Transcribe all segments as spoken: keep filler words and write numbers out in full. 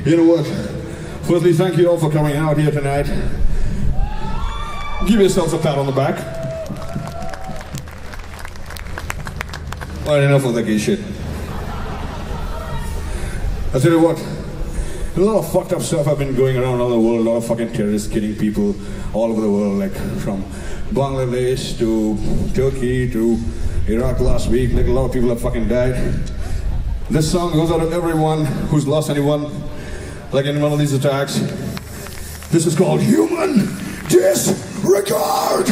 You know what? Firstly, thank you all for coming out here tonight. Give yourselves a pat on the back. Alright, enough of that gay shit. I tell you what, a lot of fucked up stuff have been going around all the world. A lot of fucking terrorists killing people all over the world, like from Bangladesh to Turkey to Iraq last week. Like a lot of people have fucking died. This song goes out to everyone who's lost anyone, like in one of these attacks. This is called Human Disregard.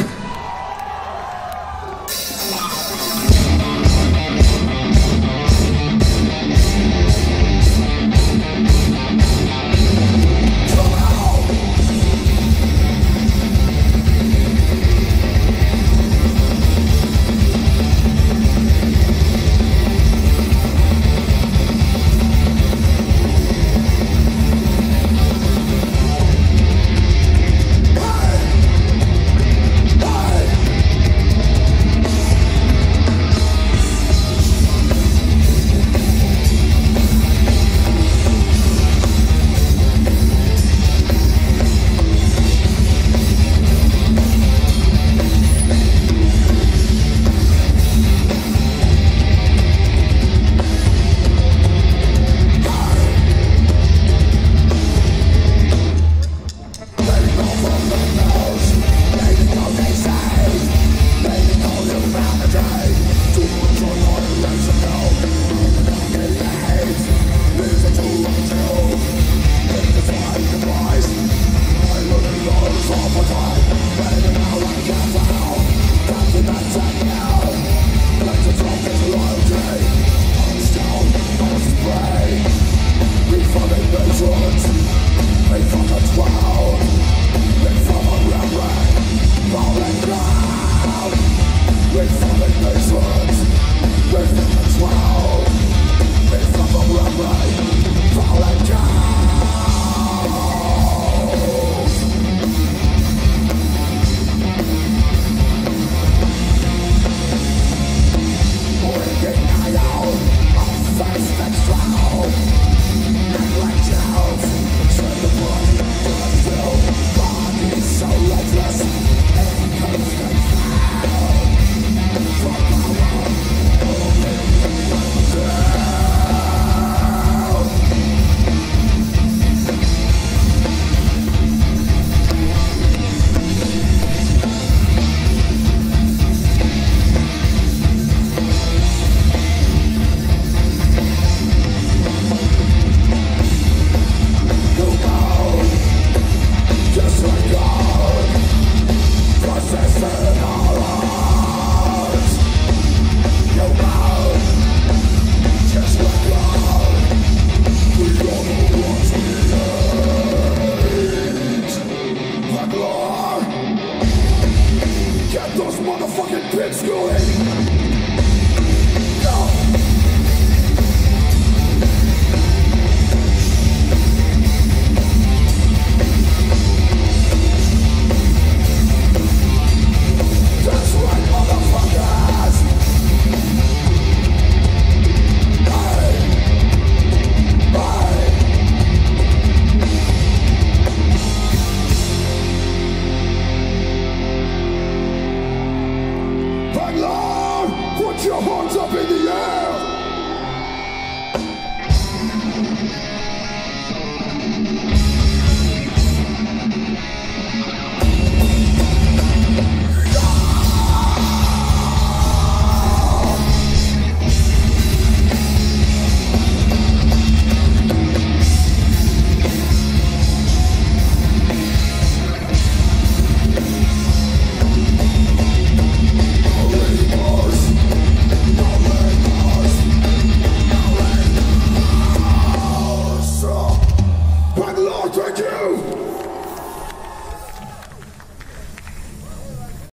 Put your hands up in the air!